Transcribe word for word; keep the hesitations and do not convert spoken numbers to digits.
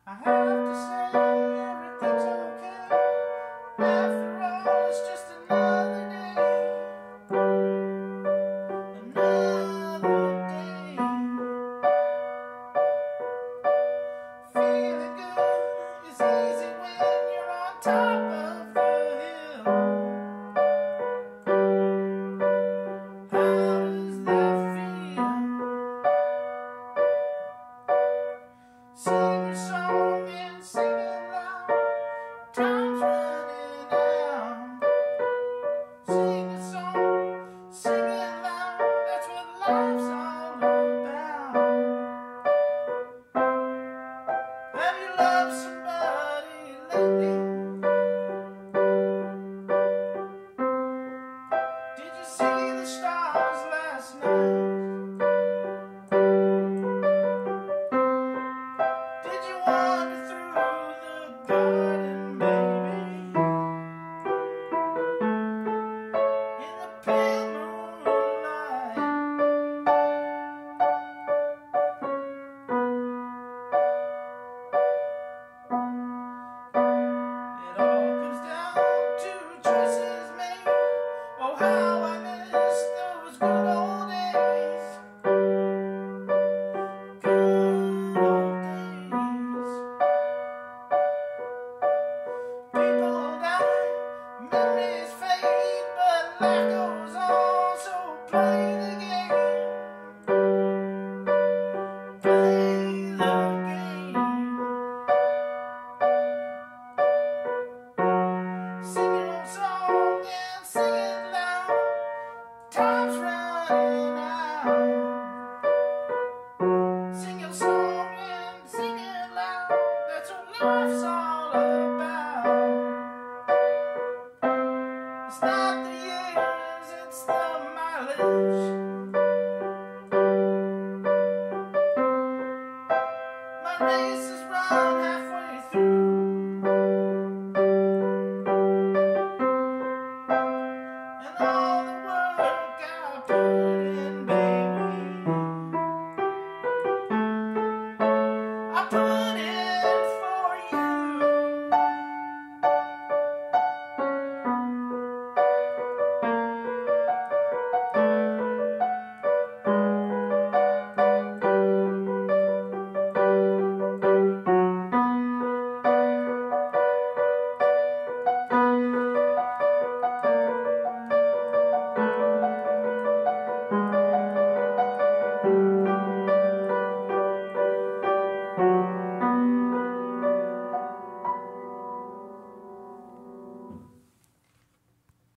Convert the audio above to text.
I have to say everything's okay. After all, it's just another day. Another day. Feeling good is easy when you're on top of the hill. How does that feel? Sing a song and sing it loud. Time's running out. Sing a song, sing it loud. That's what life's all about. Have you loved somebody lately? Did you see the stars last night? Did you wander through the garden, baby? In the pale moonlight. It all comes down to choices made. Oh, how I miss those good old days. Good old days. People die, memories fade, but life goes on, so play the game. Play the game. Sing your song and sing it loud. Time's running out. Sing your song and sing it loud. That's what life's all about. It's not the years, it's the mileage. My race